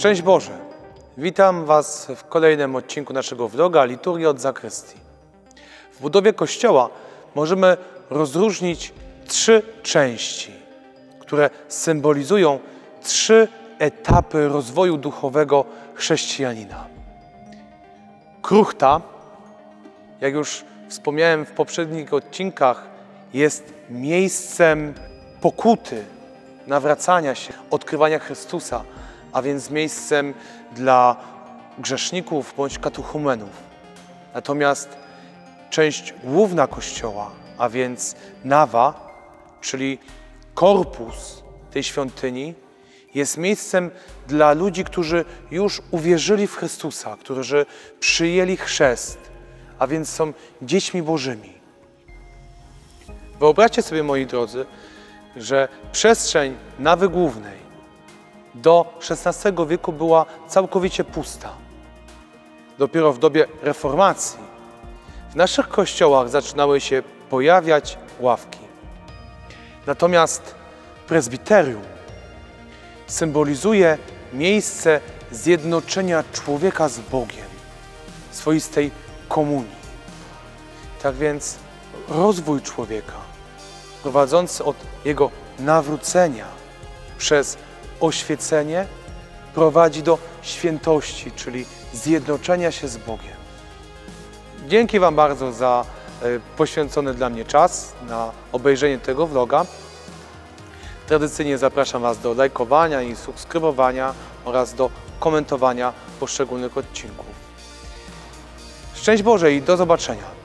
Szczęść Boże! Witam Was w kolejnym odcinku naszego vloga Liturgia od Zakrystii. W budowie Kościoła możemy rozróżnić trzy części, które symbolizują trzy etapy rozwoju duchowego chrześcijanina. Kruchta, jak już wspomniałem w poprzednich odcinkach, jest miejscem pokuty, nawracania się, odkrywania Chrystusa, a więc miejscem dla grzeszników bądź katechumenów. Natomiast część główna Kościoła, a więc nawa, czyli korpus tej świątyni, jest miejscem dla ludzi, którzy już uwierzyli w Chrystusa, którzy przyjęli chrzest, a więc są dziećmi Bożymi. Wyobraźcie sobie, moi drodzy, że przestrzeń nawy głównej do XVI wieku była całkowicie pusta. Dopiero w dobie reformacji w naszych kościołach zaczynały się pojawiać ławki. Natomiast prezbiterium symbolizuje miejsce zjednoczenia człowieka z Bogiem, swoistej komunii. Tak więc rozwój człowieka, prowadzący od jego nawrócenia przez oświecenie, prowadzi do świętości, czyli zjednoczenia się z Bogiem. Dzięki Wam bardzo za poświęcony dla mnie czas na obejrzenie tego vloga. Tradycyjnie zapraszam Was do lajkowania i subskrybowania oraz do komentowania poszczególnych odcinków. Szczęść Boże i do zobaczenia!